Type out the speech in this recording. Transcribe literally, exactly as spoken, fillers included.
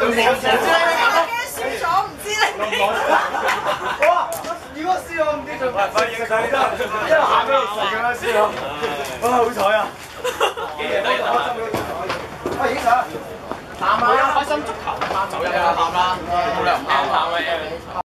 輸咗唔知你。 哇！如果輸我唔知做乜，快影相啦！一路行一路食咁樣輸咯。哇！好彩啊！喂，影相。喊啊！開心足球，喊走音啊！喊啦，冇理由唔喊啊！